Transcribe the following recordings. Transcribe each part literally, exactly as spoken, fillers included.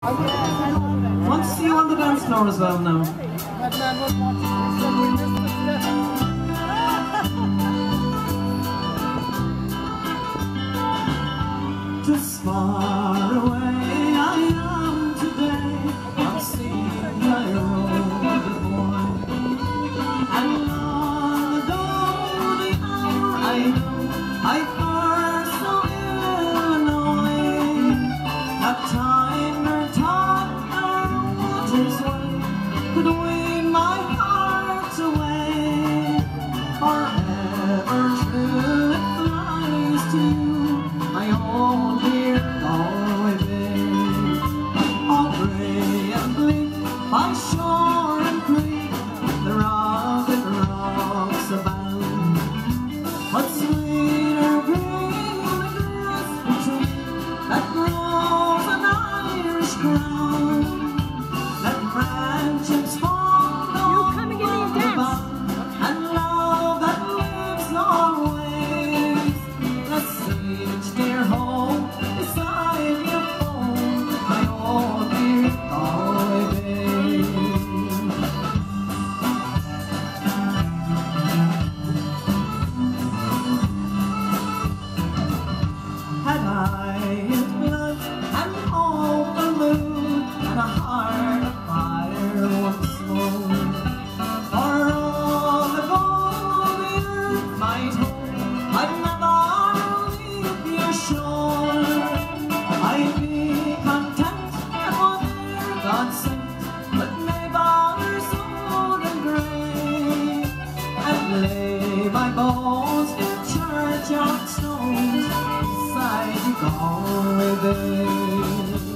Want to see you on the dance floor as well now. That man was watching. He said we missed the step. Just far away I am today, I'm seeing my road boy. And long ago the hour I know I first saw Illinois. That time or taught our waters way could win my heart away. Forever true it flies to you, my own dear Galway Bay. All grey and bleak by shore and creek, the rugged rocks abound. But sweeter green the grass tree that grows an Irish crown, that branches fall on the bound, and love that lives always. Let's sing dear home beside your phone, my own dear Galway Bay. Had I his blood and all the moon and a heart of fire once more, for all the gold the earth might hold, I'd never leave your shore. I'd be content at whatever God sent, but neighbours old and grey, and lay my bones in churchyard stones beside the Galway Bay.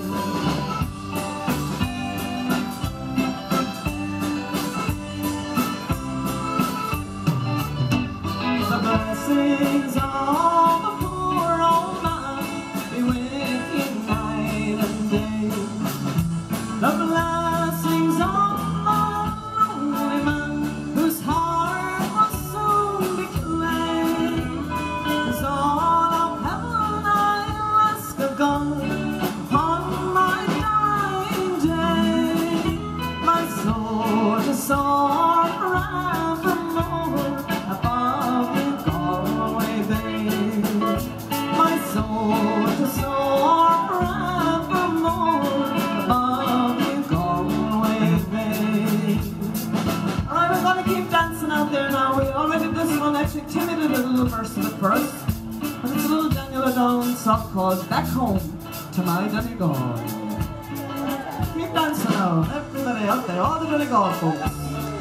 The blessings of the poor old man be with you night and day. The blessings of the lonely man whose heart must soon be clay. Is all of heaven I ask of God upon my dying day. My soul to soar forevermore above the Galway Bay. My soul to soar forevermore above the Galway Bay. Alright, we're gonna keep dancing out there now. We already did this one, actually Timmy did a little verse of it for us. But it's a little Daniel O'Donnell song called Back Home to My Donegal. Keep dancing now, everybody out there, all the Donegal folks.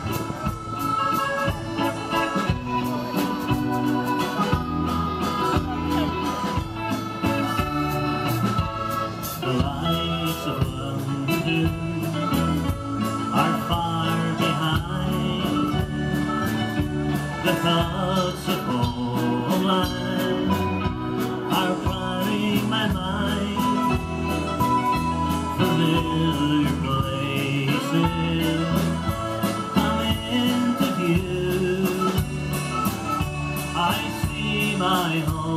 The lights of London are far behind. The thoughts of homeland are flooding my mind. Familiar places come into view. I see my home